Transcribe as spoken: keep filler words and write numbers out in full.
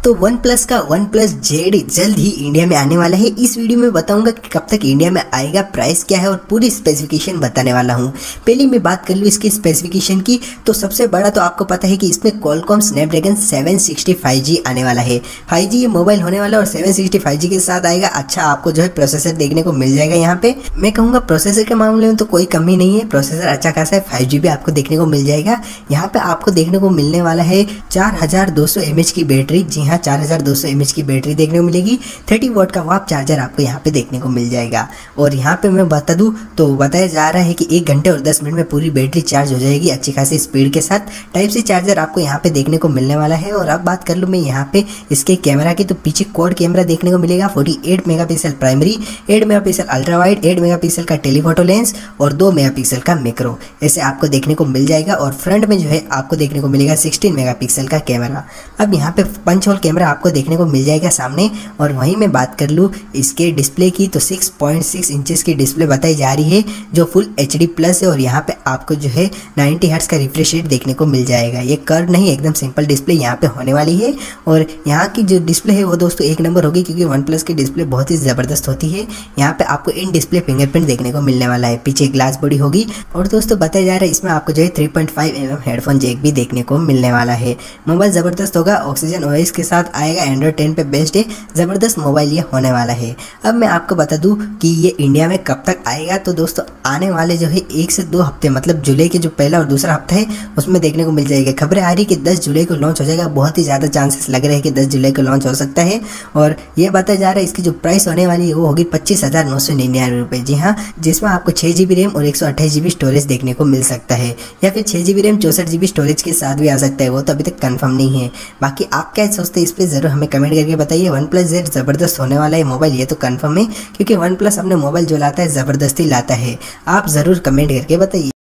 तो OnePlus का OnePlus Z जल्द ही इंडिया में आने वाला है। इस वीडियो में बताऊंगा कि कब तक इंडिया में आएगा, प्राइस क्या है और पूरी स्पेसिफिकेशन बताने वाला हूं। पहले मैं बात कर लूँ इसकी स्पेसिफिकेशन की, तो सबसे बड़ा तो आपको पता है कि इसमें Qualcomm Snapdragon seven sixty five G आने वाला है। फाइव जी ये मोबाइल होने वाला है और सेवन सिक्सटी फाइव जी के साथ आएगा। अच्छा आपको जो है प्रोसेसर देखने को मिल जाएगा। यहाँ पे मैं कहूँगा प्रोसेसर के मामले में तो कोई कमी नहीं है, प्रोसेसर अच्छा खासा है। फाइव जी भी आपको देखने को मिल जाएगा। यहाँ पे आपको देखने को मिलने वाला है चार हजार दो सौ एम एच की बैटरी। जी हाँ, चार हजार दो सौ एम एच की बैटरी देखने को मिलेगी। थर्टी वोट का वाप चार्जर आपको यहाँ पे देखने को मिल जाएगा। और यहाँ पे मैं बता दूं तो बताया जा रहा है कि एक घंटे और दस मिनट में पूरी बैटरी चार्ज हो जाएगी अच्छी खासी स्पीड के साथ। टाइप सी चार्जर आपको यहाँ पे देखने को मिलने वाला है। और अब बात कर लूँ मैं यहाँ पे इसके कैमरा की, तो पीछे क्वाड कैमरा देखने को मिलेगा। अड़तालीस मेगापिक्सल प्राइमरी, आठ मेगापिक्सल अल्ट्रा वाइड, आठ मेगापिक्सल का टेलीफोटो लेंस और दो मेगापिक्सल का मैक्रो, ऐसे आपको देखने को मिल जाएगा। और फ्रंट में जो है आपको देखने को मिलेगा सोलह मेगापिक्सल का कैमरा। अब यहाँ पे पंच होल कैमरा आपको देखने को मिल जाएगा सामने। और वहीं मैं बात कर लूँ इसके डिस्प्ले की, तो सिक्स पॉइंट सिक्स इंचेस की डिस्प्ले बताई जा रही है जो फुल एच डी प्लस है। और यहाँ पे आपको जो है नाइंटी हर्ट्ज का रिफ्रेश रेट देखने को मिल जाएगा। ये कर्व नहीं, एकदम सिंपल डिस्प्ले यहाँ पे होने वाली है। और यहाँ की जो डिस्प्ले है वो दोस्तों एक नंबर होगी, क्योंकि वन प्लस की डिस्प्ले बहुत ही ज़बरदस्त होती है। यहाँ पे आपको इन डिस्प्ले फिंगरप्रिंट देखने को मिलने वाला है। पीछे ग्लास बॉडी होगी। और दोस्तों बताया जा रहा है इसमें आपको जो है three point five M M headphone jack भी देखने को मिलने वाला है। मोबाइल ज़बरदस्त होगा, ऑक्सीजन ओएस के साथ आएगा, एंड्रॉइड टेन पे बेस्ड है। ज़बरदस्त मोबाइल ये होने वाला है। अब मैं आपको बता दूं कि ये इंडिया में कब तक आएगा, तो दोस्तों आने वाले जो है एक से दो हफ्ते, मतलब जुलाई के जो पहला और दूसरा हफ्ता है उसमें देखने को मिल जाएगा। खबरें आ रही कि दस जुलाई को लॉन्च हो जाएगा। बहुत ही ज़्यादा चांसेस लग रहे हैं कि दस जुलाई को लॉन्च हो सकता है। और ये बताया जा रहा है इसकी जो प्राइस होने वाली है वो होगी पच्चीस हज़ार नौ सौ निन्यानवे रुपये। जी हाँ, जिसमें आपको छः जी बी रैम और एक सौ अट्ठाईस जी बी स्टोरेज देखने को मिल सकता है, या फिर छः जी बी रैम चौसठ जी बी स्टोरेज के साथ भी आ सकता है। वो तो अभी तक कंफर्म नहीं है। बाकी आप क्या सोचते हैं इस पर ज़रूर हमें कमेंट करके बताइए। वन प्लस जेड ज़बरदस्त होने वाला है मोबाइल, ये तो कंफर्म है, क्योंकि वन प्लस अपने मोबाइल जो लाता है ज़बरदस्ती लाता है। आप ज़रूर कमेंट करके बताइए।